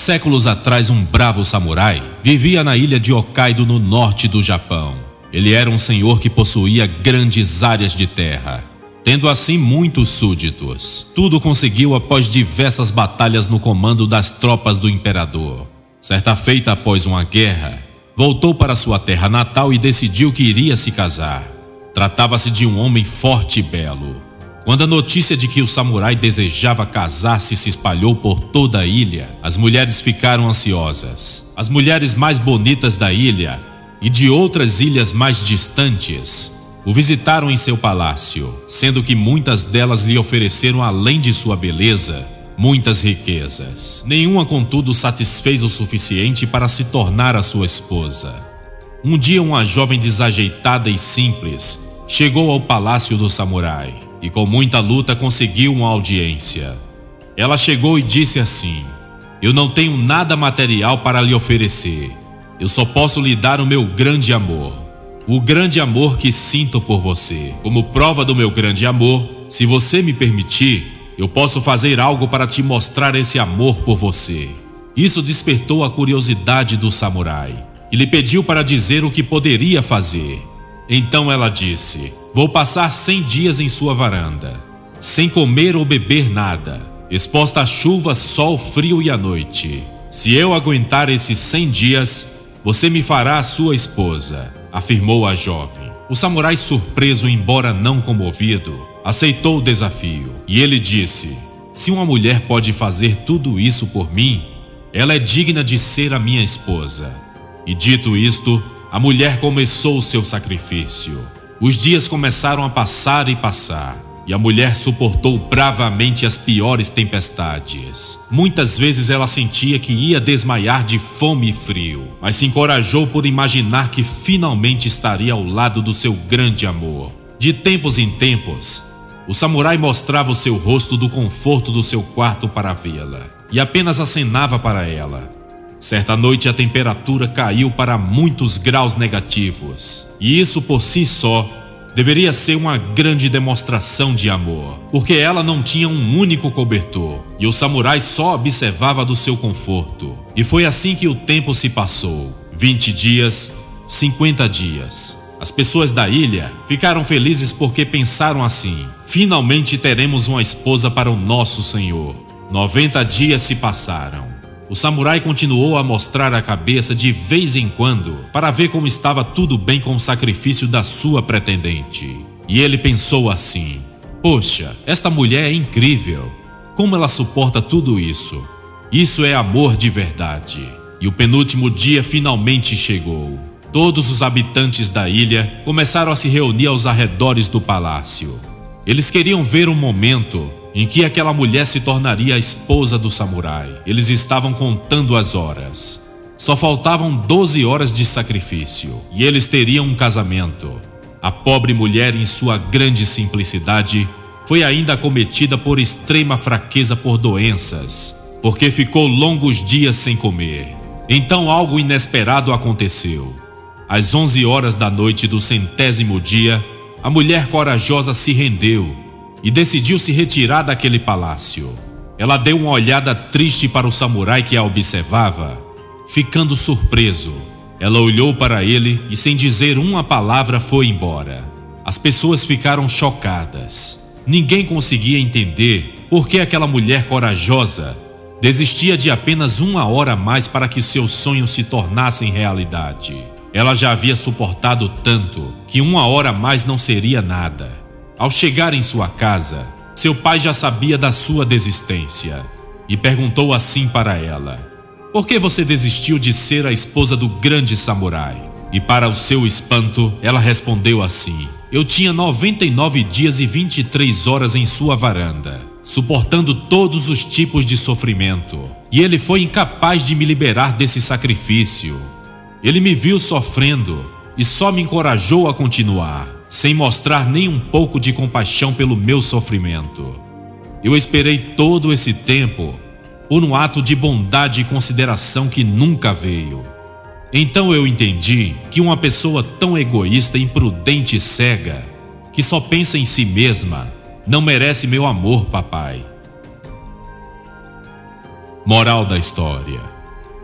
Séculos atrás, um bravo samurai vivia na ilha de Hokkaido, no norte do Japão. Ele era um senhor que possuía grandes áreas de terra, tendo assim muitos súditos. Tudo conseguiu após diversas batalhas no comando das tropas do imperador. Certa feita, após uma guerra, voltou para sua terra natal e decidiu que iria se casar. Tratava-se de um homem forte e belo. Quando a notícia de que o samurai desejava casar-se se espalhou por toda a ilha, as mulheres ficaram ansiosas. As mulheres mais bonitas da ilha e de outras ilhas mais distantes o visitaram em seu palácio, sendo que muitas delas lhe ofereceram, além de sua beleza, muitas riquezas. Nenhuma, contudo, satisfez o suficiente para se tornar a sua esposa. Um dia, uma jovem desajeitada e simples chegou ao palácio do samurai e com muita luta conseguiu uma audiência. Ela chegou e disse assim: "Eu não tenho nada material para lhe oferecer. Eu só posso lhe dar o meu grande amor. O grande amor que sinto por você. Como prova do meu grande amor, se você me permitir, eu posso fazer algo para te mostrar esse amor por você." Isso despertou a curiosidade do samurai, que lhe pediu para dizer o que poderia fazer. Então ela disse: "Vou passar 100 dias em sua varanda, sem comer ou beber nada, exposta à chuva, sol, frio e à noite. Se eu aguentar esses 100 dias, você me fará a sua esposa", afirmou a jovem. O samurai, surpreso, embora não comovido, aceitou o desafio. E ele disse: "Se uma mulher pode fazer tudo isso por mim, ela é digna de ser a minha esposa." E dito isto, a mulher começou o seu sacrifício. Os dias começaram a passar e passar, e a mulher suportou bravamente as piores tempestades. Muitas vezes ela sentia que ia desmaiar de fome e frio, mas se encorajou por imaginar que finalmente estaria ao lado do seu grande amor. De tempos em tempos, o samurai mostrava o seu rosto do conforto do seu quarto para vê-la, e apenas acenava para ela. Certa noite a temperatura caiu para muitos graus negativos, e isso por si só deveria ser uma grande demonstração de amor, porque ela não tinha um único cobertor, e o samurai só observava do seu conforto. E foi assim que o tempo se passou. 20 dias, 50 dias. As pessoas da ilha ficaram felizes porque pensaram assim: finalmente teremos uma esposa para o nosso senhor. 90 dias se passaram. O samurai continuou a mostrar a cabeça de vez em quando para ver como estava tudo bem com o sacrifício da sua pretendente. E ele pensou assim: poxa, esta mulher é incrível. Como ela suporta tudo isso? Isso é amor de verdade. E o penúltimo dia finalmente chegou. Todos os habitantes da ilha começaram a se reunir aos arredores do palácio. Eles queriam ver o momento em que aquela mulher se tornaria a esposa do samurai. Eles estavam contando as horas. Só faltavam 12 horas de sacrifício e eles teriam um casamento. A pobre mulher, em sua grande simplicidade, foi ainda acometida por extrema fraqueza por doenças, porque ficou longos dias sem comer. Então algo inesperado aconteceu. Às 11 horas da noite do 100º dia, a mulher corajosa se rendeu e decidiu se retirar daquele palácio. Ela deu uma olhada triste para o samurai que a observava. Ficando surpreso, ela olhou para ele e, sem dizer uma palavra, foi embora. As pessoas ficaram chocadas. Ninguém conseguia entender por que aquela mulher corajosa desistia de apenas 1 hora a mais para que seus sonhos se tornassem realidade. Ela já havia suportado tanto que 1 hora a mais não seria nada. Ao chegar em sua casa, seu pai já sabia da sua desistência e perguntou assim para ela: "Por que você desistiu de ser a esposa do grande samurai?" E para o seu espanto, ela respondeu assim: "Eu tinha 99 dias e 23 horas em sua varanda, suportando todos os tipos de sofrimento, e ele foi incapaz de me liberar desse sacrifício. Ele me viu sofrendo e só me encorajou a continuar, sem mostrar nem um pouco de compaixão pelo meu sofrimento. Eu esperei todo esse tempo por um ato de bondade e consideração que nunca veio. Então eu entendi que uma pessoa tão egoísta, imprudente e cega, que só pensa em si mesma, não merece meu amor, papai." Moral da história: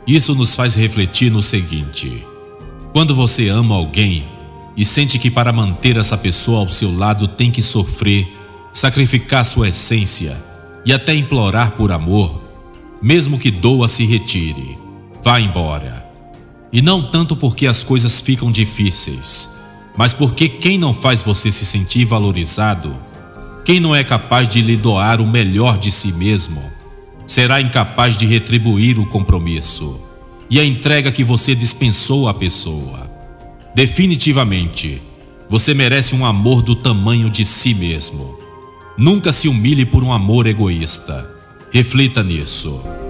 Isso nos faz refletir no seguinte: quando você ama alguém e sente que para manter essa pessoa ao seu lado tem que sofrer, sacrificar sua essência e até implorar por amor, mesmo que doa se retire, vá embora. E não tanto porque as coisas ficam difíceis, mas porque quem não faz você se sentir valorizado, quem não é capaz de lhe doar o melhor de si mesmo, será incapaz de retribuir o compromisso e a entrega que você dispensou à pessoa. Definitivamente, você merece um amor do tamanho de si mesmo. Nunca se humilhe por um amor egoísta. Reflita nisso.